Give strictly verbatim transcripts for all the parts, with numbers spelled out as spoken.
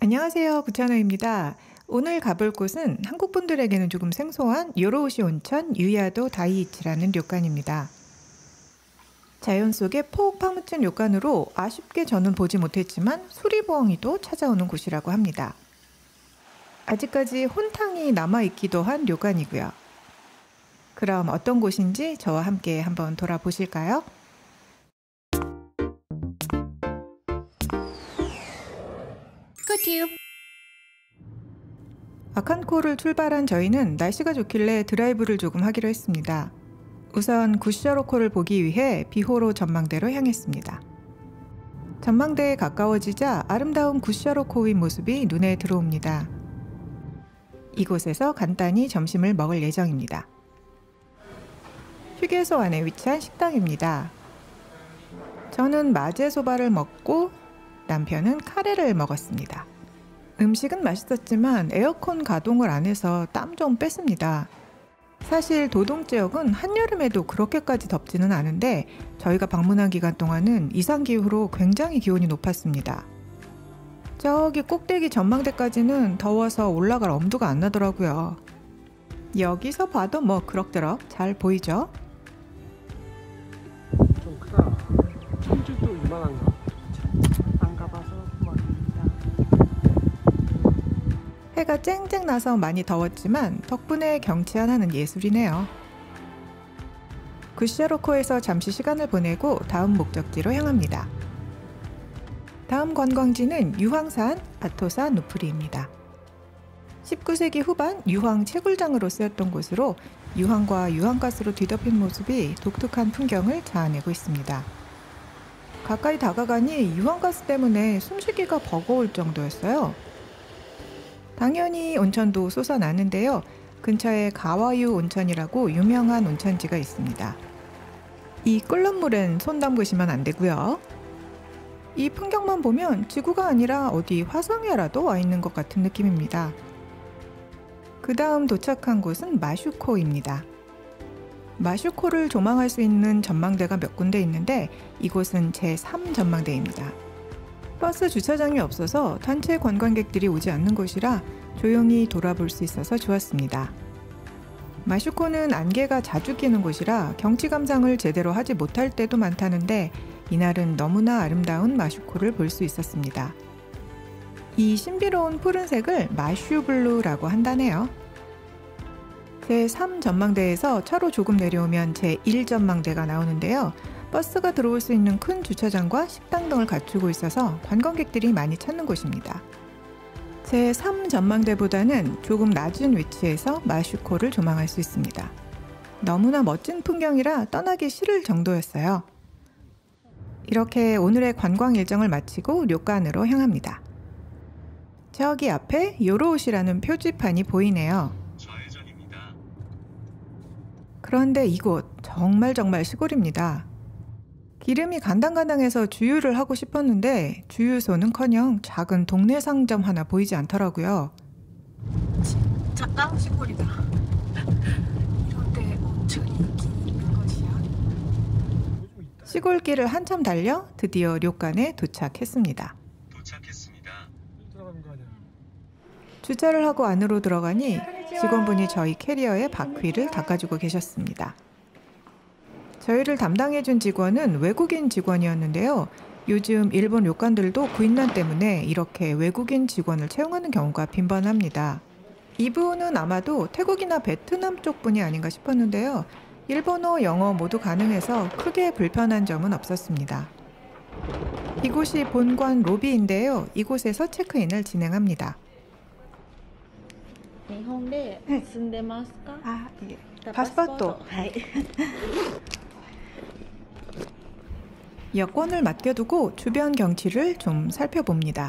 안녕하세요. 구찬호입니다. 오늘 가볼 곳은 한국 분들에게는 조금 생소한 요로우시 온천 유야도 다이이치라는 료칸입니다. 자연 속에 폭 파묻힌 료칸으로 아쉽게 저는 보지 못했지만 수리부엉이도 찾아오는 곳이라고 합니다. 아직까지 혼탕이 남아있기도 한 료칸이고요. 그럼 어떤 곳인지 저와 함께 한번 돌아보실까요? 큐! 아칸코를 출발한 저희는 날씨가 좋길래 드라이브를 조금 하기로 했습니다. 우선 구샤로코를 보기 위해 비호로 전망대로 향했습니다. 전망대에 가까워지자 아름다운 구샤로코의 모습이 눈에 들어옵니다. 이곳에서 간단히 점심을 먹을 예정입니다. 휴게소 안에 위치한 식당입니다. 저는 마제소바를 먹고 남편은 카레를 먹었습니다. 음식은 맛있었지만 에어컨 가동을 안 해서 땀 좀 뺐습니다. 사실 도동 지역은 한여름에도 그렇게까지 덥지는 않은데 저희가 방문한 기간 동안은 이상기후로 굉장히 기온이 높았습니다. 저기 꼭대기 전망대까지는 더워서 올라갈 엄두가 안 나더라고요. 여기서 봐도 뭐 그럭저럭 잘 보이죠? 좀 크다. 천주도 이만한가? 안 가봐서 모릅니다. 해가 쨍쨍 나서 많이 더웠지만 덕분에 경치 하나는 예술이네요. 구샤로코에서 잠시 시간을 보내고 다음 목적지로 향합니다. 다음 관광지는 유황산 아토사 누프리입니다. 십구 세기 후반 유황 채굴장으로 쓰였던 곳으로 유황과 유황가스로 뒤덮인 모습이 독특한 풍경을 자아내고 있습니다. 가까이 다가가니 유황가스 때문에 숨쉬기가 버거울 정도였어요. 당연히 온천도 솟아나는데요. 근처에 가와유 온천이라고 유명한 온천지가 있습니다. 이 끓는 물엔 손 담그시면 안 되고요. 이 풍경만 보면 지구가 아니라 어디 화성에라도 와 있는 것 같은 느낌입니다. 그 다음 도착한 곳은 마슈코입니다. 마슈코를 조망할 수 있는 전망대가 몇 군데 있는데 이곳은 제삼 전망대입니다. 버스 주차장이 없어서 단체 관광객들이 오지 않는 곳이라 조용히 돌아볼 수 있어서 좋았습니다. 마슈코는 안개가 자주 끼는 곳이라 경치 감상을 제대로 하지 못할 때도 많다는데 이날은 너무나 아름다운 마슈코를 볼 수 있었습니다. 이 신비로운 푸른색을 마슈블루라고 한다네요. 제삼 전망대에서 차로 조금 내려오면 제일 전망대가 나오는데요. 버스가 들어올 수 있는 큰 주차장과 식당 등을 갖추고 있어서 관광객들이 많이 찾는 곳입니다. 제삼 전망대보다는 조금 낮은 위치에서 마슈코를 조망할 수 있습니다. 너무나 멋진 풍경이라 떠나기 싫을 정도였어요. 이렇게 오늘의 관광 일정을 마치고 료칸으로 향합니다. 저기 앞에 요로우시라는 표지판이 보이네요. 좌회전입니다. 그런데 이곳 정말 정말 시골입니다. 기름이 간당간당해서 주유를 하고 싶었는데 주유소는커녕 작은 동네 상점 하나 보이지 않더라고요. 진짜 깡 시골이다. 이런데 온천이 있는 것이야. 시골길을 한참 달려 드디어 료칸에 도착했습니다. 도착했습니다. 들어가는 거 아니야? 주차를 하고 안으로 들어가니 직원분이 저희 캐리어의 바퀴를 닦아주고 계셨습니다. 저희를 담당해준 직원은 외국인 직원이었는데요. 요즘 일본 료칸들도 구인난 때문에 이렇게 외국인 직원을 채용하는 경우가 빈번합니다. 이분은 아마도 태국이나 베트남 쪽 분이 아닌가 싶었는데요. 일본어, 영어 모두 가능해서 크게 불편한 점은 없었습니다. 이곳이 본관 로비인데요. 이곳에서 체크인을 진행합니다. 일본에 住んでますか? 아, 예. 파스포르트. 여권을 맡겨두고 주변 경치를 좀 살펴봅니다.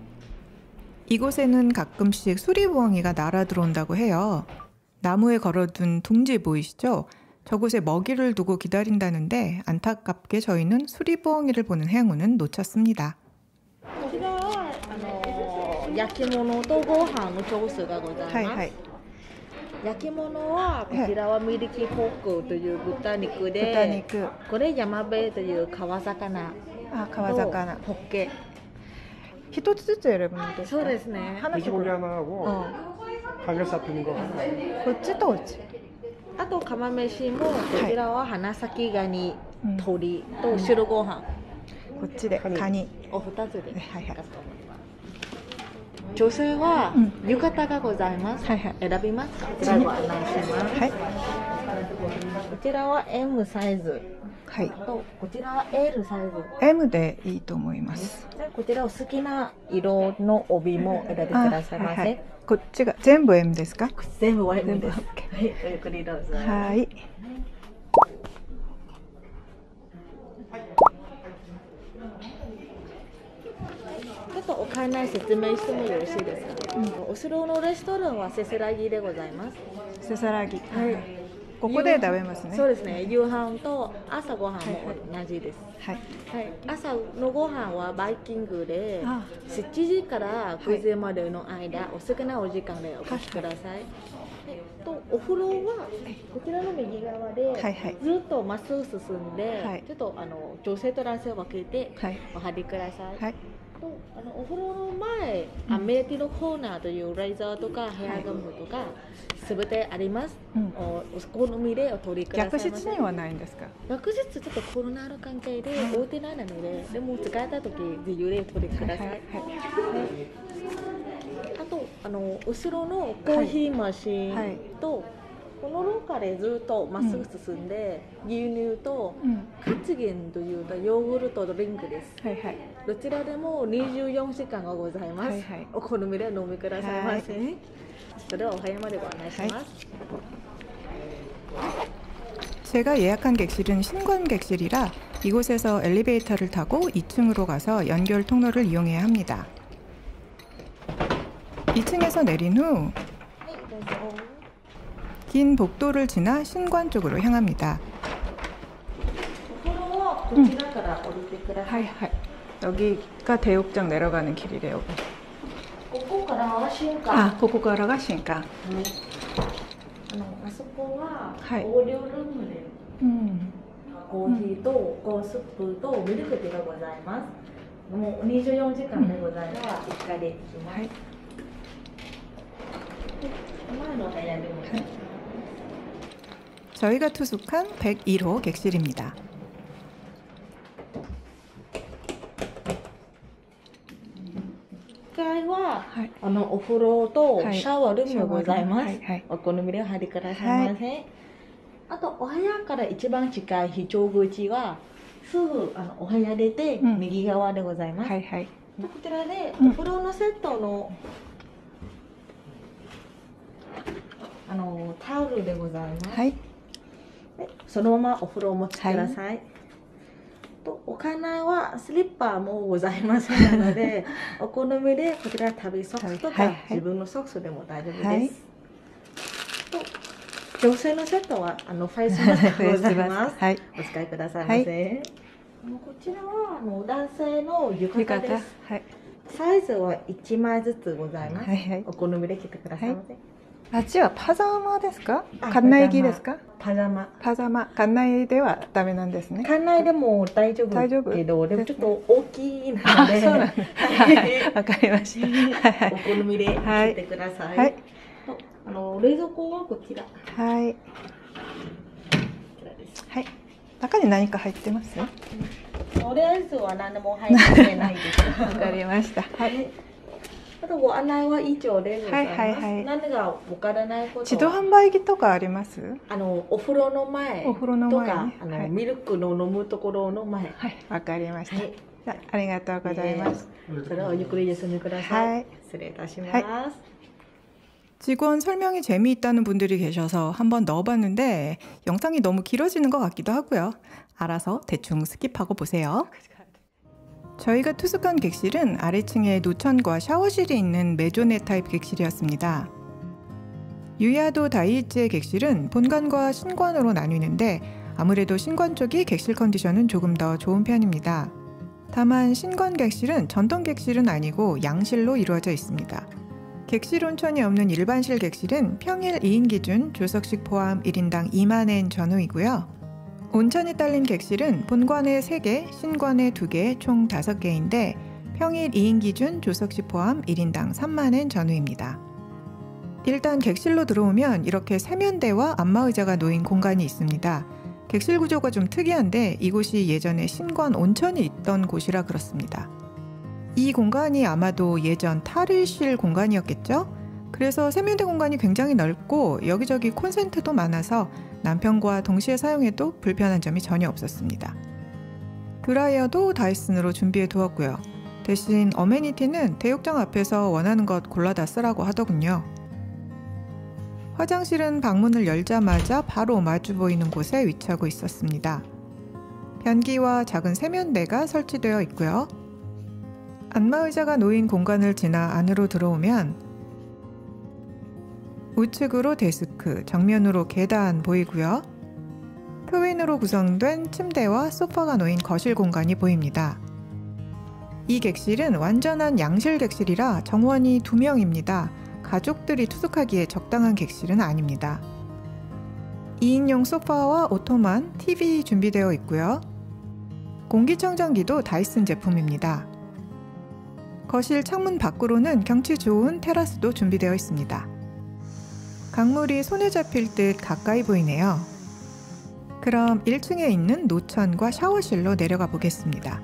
이곳에는 가끔씩 수리부엉이가 날아 들어온다고 해요. 나무에 걸어둔 둥지 보이시죠? 저곳에 먹이를 두고 기다린다는데 안타깝게 저희는 수리부엉이를 보는 행운은 놓쳤습니다. こちらはあの焼き物とご飯のチョイスがございます。 はいはい。 焼き物はこちらはミルキーポークという豚肉で、 豚肉。 これ山辺という川魚 아, と 가와사카나. ホッケ一つずつ選ぶのですか？ そうですね。 돼지고기 하나 하고 あ 가격사 뜨는 거 하나. こっちとこっち。 あと釜飯もこちらは花咲ガニ、 うん鶏と白ご飯、 こっちでカニ。 お二つではいはい。 女性はうん浴衣がございます、 はいはい。 選びますか？こちらご案内します、 はい。 こちらは エム サイズはい。 とこちらは エル サイズエム でいいと思います。 でこちらお好きな色の帯も選びくださいませ、 はいはい。こっちが全部 エム ですか？ 全部 エム です。 全部 OK はい、ごゆっくりどうぞ。 はい。 ちょっとお会内説明してもよろしいですか？お城のレストランはせせらぎでございます。 せさらぎ。 はい。 ここで食べますね。 そうですね。夕飯と朝ごはんも同じです。 はい。 はい。朝のご飯はバイキングであしちじからくじまでの間、お好きなお時間でお越しください。えっとお風呂はこちらの右側で、 はいはいずっとまっすぐ進んで、 はいちょっとあの女性と男性を分けてはい。 お入りください。 はい。 とあのお風呂の前、 うんアメニティのコーナーというレイザーとかヘアガムとかすべてあります。 うんおお好みでお取りください逆ませ。 室にはないんですか？ 翌日ちょっとコロナの関係で置いてないので、でも使えた時自由で取りください。 はいはいあとあの後ろのコーヒーマシンと、この廊下でずっとまっすぐ進んで、牛乳とうん。 カツゲンというヨーグルトドリンクです。 はいはい。 どちらでもにじゅうよじかんがございます。 はいはいお好みでお飲みくださいませ。それではお部屋までご案内します。 제가 예약한 객실은 신관 객실이라 이곳에서 엘리베이터를 타고 이 층으로 가서 연결 통로를 이용해야 합니다. 이 층에서 내린 후 はい、どうぞ。 긴 복도를 지나 신관 쪽으로 향합니다. お風呂はこちらから降りてください。 하이하이. 여기가 대욕장 내려가는 길이래요. ここからは新館。 아, 고고가라가 신가. あのあそこははいオーディオルームで 음. コーヒーとコーンスープとミルクティーがございます。もうにじゅうよじかんでございます。いっかいできます。 하이. 前のお部屋でも、 저희가 투숙한 백일 호 객실입니다. いっかいは 하이. あのお風呂とはいシャワールームがございます。 はいはいお好みでお入りくださいませ。あとお部屋から一番近い非常口はすぐあのお部屋出てうん右側でございます。 하이 하이. こちらでうんお風呂のセットの、あのタオルでございます。 하이. でそのままお風呂をお持ちください。とお金はスリッパもございませんので、お好みでこちら旅ソックスとか、 はいはい自分のソックスでも大丈夫です。 はいと女性のセットはあのフェイスマスクがございます。 하이. お使いくださいませ。あのこちらはあの男性の浴衣です。 하이. サイズはいちまいずつございます。 하이 하이. お好みで着てくださいませ。 아치와 파자마 ですか? 아, 갓나이기 파자마. ですか? パジャマ。 파자마. 갓나이ではダメなんですね. 館内でも大丈夫大丈夫けど、でもちょっと大きいのあ、 で、 そうなんだ。 はいわかりました。はいお好みではい着てください。 はい。 とあの冷蔵庫はこちら。こはい。 ちらです。 はい。中に何か入ってます？わとりあえずは何でも入ってないです。 かりました。はい。 あとご案内は以上でございます。 はいはいはい何がわからないことは自動販売機とかあります？ あのお風呂の前お風呂の前ねとか、あの、 はいミルクの飲むところの前。 はい。わかりました。 はい。 じゃあ、ありがとうございます。 それをゆっくり休みください。 はい。 失礼いたします。 はい 직원 설명이 재미있다는 분들이 계셔서 한번 넣어봤는데 영상이 너무 길어지는 것 같기도 하고요. 알아서 대충 스킵하고 보세요. 저희가 투숙한 객실은 아래층에 노천과 샤워실이 있는 메조네 타입 객실이었습니다. 유야도 다이이치의 객실은 본관과 신관으로 나뉘는데 아무래도 신관 쪽이 객실 컨디션은 조금 더 좋은 편입니다. 다만 신관 객실은 전동 객실은 아니고 양실로 이루어져 있습니다. 객실 온천이 없는 일반실 객실은 평일 이 인 기준 조석식 포함 일 인당 이만 엔 전후이고요. 온천이 딸린 객실은 본관에 세 개, 신관에 두 개, 총 다섯 개인데 평일 이 인 기준 조석시 포함 일 인당 삼만 엔 전후입니다. 일단 객실로 들어오면 이렇게 세면대와 안마의자가 놓인 공간이 있습니다. 객실 구조가 좀 특이한데 이곳이 예전에 신관 온천이 있던 곳이라 그렇습니다. 이 공간이 아마도 예전 탈의실 공간이었겠죠? 그래서 세면대 공간이 굉장히 넓고 여기저기 콘센트도 많아서 남편과 동시에 사용해도 불편한 점이 전혀 없었습니다. 드라이어도 다이슨으로 준비해 두었고요. 대신 어메니티는 대욕장 앞에서 원하는 것 골라다 쓰라고 하더군요. 화장실은 방문을 열자마자 바로 마주 보이는 곳에 위치하고 있었습니다. 변기와 작은 세면대가 설치되어 있고요. 안마의자가 놓인 공간을 지나 안으로 들어오면 우측으로 데스크, 정면으로 계단 보이고요. 트윈으로 구성된 침대와 소파가 놓인 거실 공간이 보입니다. 이 객실은 완전한 양실 객실이라 정원이 두 명입니다. 가족들이 투숙하기에 적당한 객실은 아닙니다. 이 인용 소파와 오토만, 티비 준비되어 있고요. 공기청정기도 다이슨 제품입니다. 거실 창문 밖으로는 경치 좋은 테라스도 준비되어 있습니다. 강물이 손에 잡힐 듯 가까이 보이네요. 그럼 일 층에 있는 노천과 샤워실로 내려가 보겠습니다.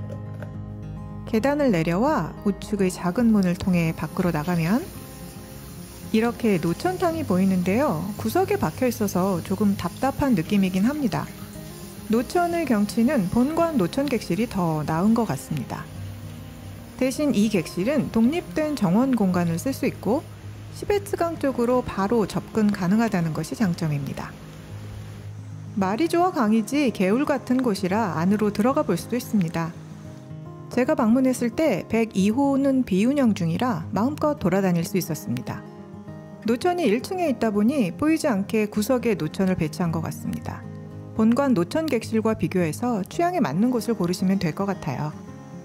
계단을 내려와 우측의 작은 문을 통해 밖으로 나가면 이렇게 노천탕이 보이는데요. 구석에 박혀 있어서 조금 답답한 느낌이긴 합니다. 노천의 경치는 본관 노천 객실이 더 나은 것 같습니다. 대신 이 객실은 독립된 정원 공간을 쓸 수 있고 시베츠강 쪽으로 바로 접근 가능하다는 것이 장점입니다. 마리조아 강이지 개울 같은 곳이라 안으로 들어가 볼 수도 있습니다. 제가 방문했을 때 백이 호는 비운영 중이라 마음껏 돌아다닐 수 있었습니다. 노천이 일 층에 있다 보니 보이지 않게 구석에 노천을 배치한 것 같습니다. 본관 노천 객실과 비교해서 취향에 맞는 곳을 고르시면 될 것 같아요.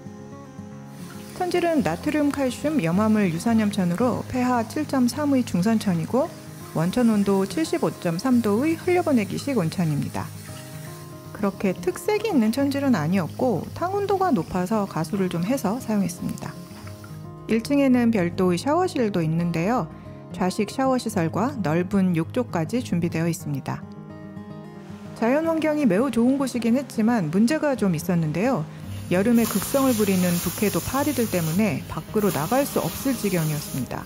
천질은 나트륨, 칼슘, 염화물 유산염천으로 pH 칠 점 삼의 중선천이고 원천 온도 칠십오 점 삼 도의 흘려보내기식 온천입니다. 그렇게 특색이 있는 천질은 아니었고 탕 온도가 높아서 가수를 좀 해서 사용했습니다. 일 층에는 별도의 샤워실도 있는데요. 좌식 샤워 시설과 넓은 욕조까지 준비되어 있습니다. 자연 환경이 매우 좋은 곳이긴 했지만 문제가 좀 있었는데요. 여름에 극성을 부리는 북해도 파리들 때문에 밖으로 나갈 수 없을 지경이었습니다.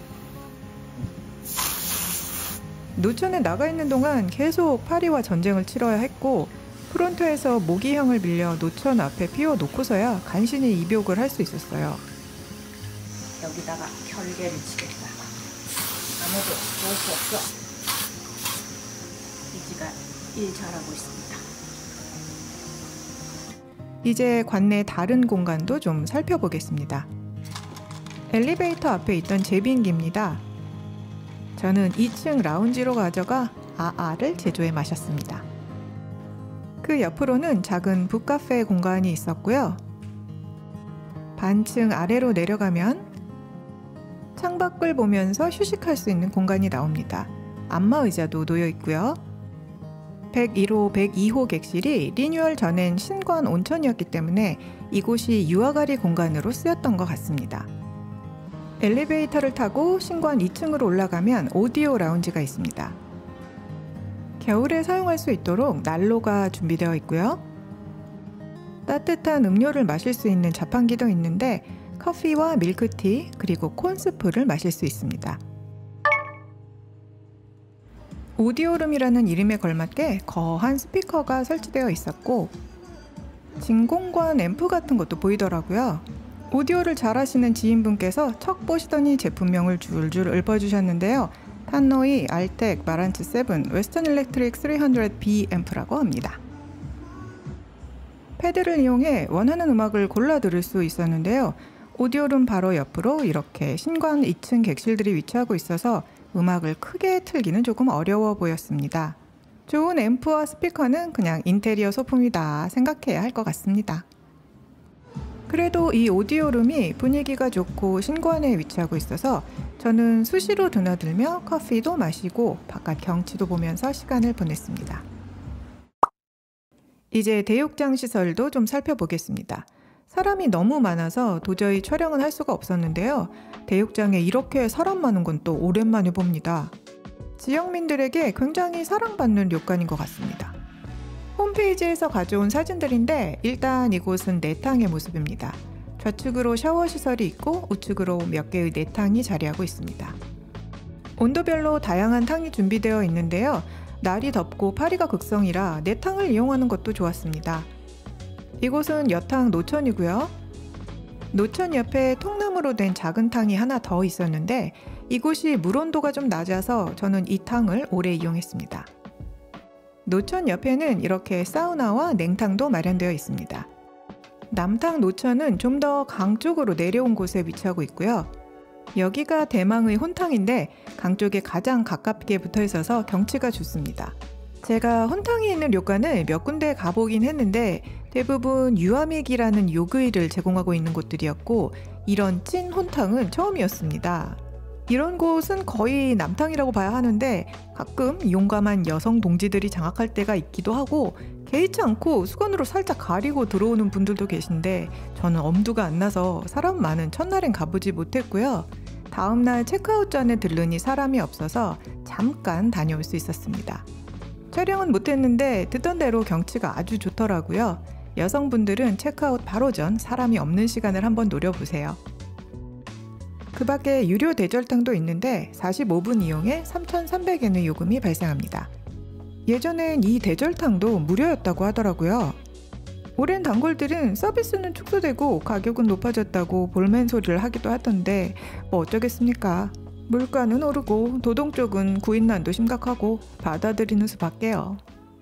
노천에 나가 있는 동안 계속 파리와 전쟁을 치러야 했고 프론토에서 모기향을 빌려 노천 앞에 피워놓고서야 간신히 입욕을 할 수 있었어요. 여기다가 결계를 치겠다. 아무도 볼 수 없어. 이지가 일 잘하고 있습니다. 이제 관내 다른 공간도 좀 살펴보겠습니다. 엘리베이터 앞에 있던 제빙기입니다. 저는 이 층 라운지로 가져가 아아를 제조해 마셨습니다. 그 옆으로는 작은 북카페 공간이 있었고요. 반층 아래로 내려가면 창밖을 보면서 휴식할 수 있는 공간이 나옵니다. 안마의자도 놓여 있고요. 백일 호, 백이 호 객실이 리뉴얼 전엔 신관 온천이었기 때문에 이곳이 유아가리 공간으로 쓰였던 것 같습니다. 엘리베이터를 타고 신관 이 층으로 올라가면 오디오 라운지가 있습니다. 겨울에 사용할 수 있도록 난로가 준비되어 있고요. 따뜻한 음료를 마실 수 있는 자판기도 있는데 커피와 밀크티 그리고 콘스프를 마실 수 있습니다. 오디오룸이라는 이름에 걸맞게 거한 스피커가 설치되어 있었고 진공관 앰프 같은 것도 보이더라고요. 오디오를 잘 하시는 지인분께서 척 보시더니 제품명을 줄줄 읊어주셨는데요. 탄노이 알텍 마란츠 칠 웨스턴 일렉트릭 삼백 비 앰프라고 합니다. 패드를 이용해 원하는 음악을 골라 들을 수 있었는데요. 오디오룸 바로 옆으로 이렇게 신관 이 층 객실들이 위치하고 있어서 음악을 크게 틀기는 조금 어려워 보였습니다. 좋은 앰프와 스피커는 그냥 인테리어 소품이다 생각해야 할 것 같습니다. 그래도 이 오디오룸이 분위기가 좋고 신관에 위치하고 있어서 저는 수시로 드나들며 커피도 마시고 바깥 경치도 보면서 시간을 보냈습니다. 이제 대욕장 시설도 좀 살펴보겠습니다. 사람이 너무 많아서 도저히 촬영은 할 수가 없었는데요. 대육장에 이렇게 사람 많은 건 또 오랜만에 봅니다. 지역민들에게 굉장히 사랑받는 료칸인 것 같습니다. 홈페이지에서 가져온 사진들인데 일단 이곳은 내탕의 모습입니다. 좌측으로 샤워 시설이 있고 우측으로 몇 개의 내탕이 자리하고 있습니다. 온도별로 다양한 탕이 준비되어 있는데요. 날이 덥고 파리가 극성이라 내탕을 이용하는 것도 좋았습니다. 이곳은 여탕 노천이고요. 노천 옆에 통나무로 된 작은 탕이 하나 더 있었는데 이곳이 물 온도가 좀 낮아서 저는 이 탕을 오래 이용했습니다. 노천 옆에는 이렇게 사우나와 냉탕도 마련되어 있습니다. 남탕 노천은 좀 더 강 쪽으로 내려온 곳에 위치하고 있고요. 여기가 대망의 혼탕인데 강 쪽에 가장 가깝게 붙어 있어서 경치가 좋습니다. 제가 혼탕이 있는 료칸을 몇 군데 가보긴 했는데 대부분 유아맥이라는 요구이를 제공하고 있는 곳들이었고 이런 찐 혼탕은 처음이었습니다. 이런 곳은 거의 남탕이라고 봐야 하는데 가끔 용감한 여성 동지들이 장악할 때가 있기도 하고 개의치 않고 수건으로 살짝 가리고 들어오는 분들도 계신데 저는 엄두가 안 나서 사람 많은 첫날엔 가보지 못했고요. 다음날 체크아웃 전에 들르니 사람이 없어서 잠깐 다녀올 수 있었습니다. 촬영은 못했는데 듣던 대로 경치가 아주 좋더라고요. 여성분들은 체크아웃 바로 전 사람이 없는 시간을 한번 노려보세요. 그 밖에 유료 대절탕도 있는데 사십오 분 이용에 삼천삼백 엔의 요금이 발생합니다. 예전엔 이 대절탕도 무료였다고 하더라고요. 오랜 단골들은 서비스는 축소되고 가격은 높아졌다고 볼멘 소리를 하기도 하던데 뭐 어쩌겠습니까? 물가는 오르고 도동 쪽은 구인난도 심각하고 받아들이는 수밖에요.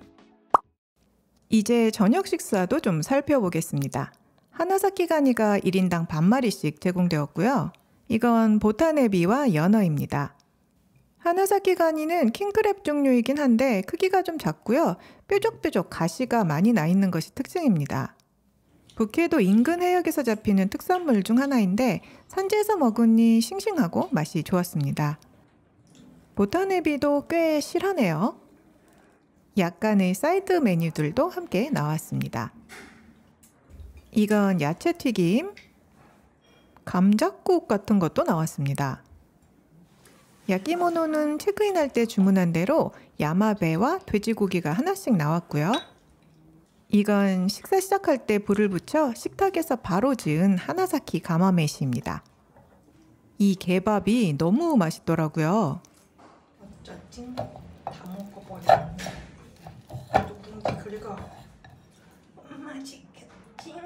이제 저녁 식사도 좀 살펴보겠습니다. 하나사키 가니가 일 인당 반마리씩 제공되었고요. 이건 보타네비와 연어입니다. 하나사키 가니는 킹크랩 종류이긴 한데 크기가 좀 작고요. 뾰족뾰족 가시가 많이 나 있는 것이 특징입니다. 북해도 인근 해역에서 잡히는 특산물 중 하나인데 산지에서 먹으니 싱싱하고 맛이 좋았습니다. 보타네비도 꽤 실하네요. 약간의 사이드 메뉴들도 함께 나왔습니다. 이건 야채튀김, 감자국 같은 것도 나왔습니다. 야끼모노는 체크인할 때 주문한 대로 야마베와 돼지고기가 하나씩 나왔고요. 이건 식사 시작할 때 불을 붙여 식탁에서 바로 지은 하나사키 가마메시입니다. 이 개밥이 너무 맛있더라고요. 짜증 다 먹어버렸네. 누군지 그리고 맛있겠지.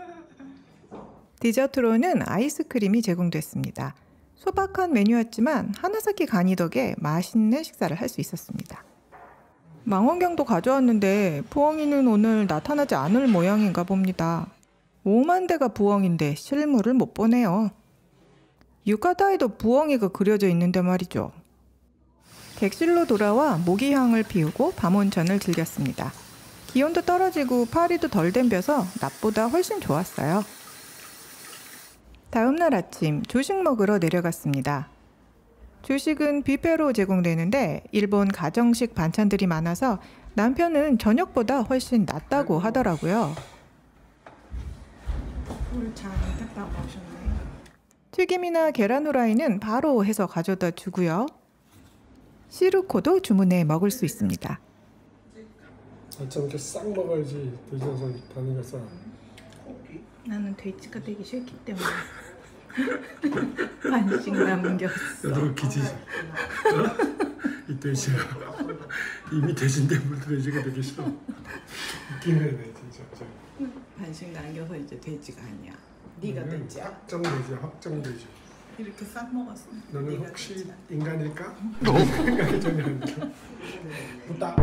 디저트로는 아이스크림이 제공됐습니다. 소박한 메뉴였지만 하나사키 가니 덕에 맛있는 식사를 할 수 있었습니다. 망원경도 가져왔는데 부엉이는 오늘 나타나지 않을 모양인가 봅니다. 오만 대가 부엉인데 실물을 못 보네요. 유카타에도 부엉이가 그려져 있는데 말이죠. 객실로 돌아와 모기향을 피우고 밤온천을 즐겼습니다. 기온도 떨어지고 파리도 덜 댐벼서 낮보다 훨씬 좋았어요. 다음날 아침 조식 먹으러 내려갔습니다. 조식은 뷔페로 제공되는데 일본 가정식 반찬들이 많아서 남편은 저녁보다 훨씬 낫다고 하더라고요. 물 잘 됐다고 하셨네. 튀김이나 계란 후라이는 바로 해서 가져다 주고요. 시루코도 주문해 먹을 수 있습니다. 아참 이렇게 싹 먹어야지 돼지어서 다는 거 싸. 나는 돼지가 되기 싫기 때문에 반씩 남겼어. 나도 웃기지. 이 돼지가 이미 돼지인데 물 돼지가 되기 싫어. 웃기네 진짜. 반씩 남겨서 이제 돼지가 아니야. 네가 돼지야. 확정 돼지, 확정 돼지. 이렇게 싹 먹었어. 너는 혹시 돼지야. 인간일까? 인간이 전혀 아니야. 부탁.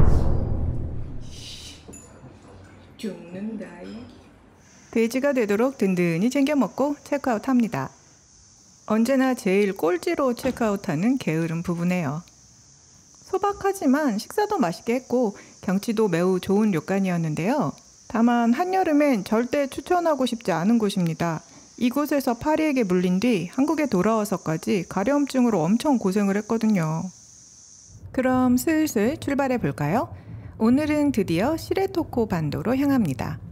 죽는다. 돼지가 되도록 든든히 챙겨 먹고 체크아웃합니다. 언제나 제일 꼴찌로 체크아웃하는 게으른 부부네요. 소박하지만 식사도 맛있게 했고 경치도 매우 좋은 료칸이었는데요. 다만 한여름엔 절대 추천하고 싶지 않은 곳입니다. 이곳에서 파리에게 물린 뒤 한국에 돌아와서까지 가려움증으로 엄청 고생을 했거든요. 그럼 슬슬 출발해 볼까요? 오늘은 드디어 시레토코 반도로 향합니다.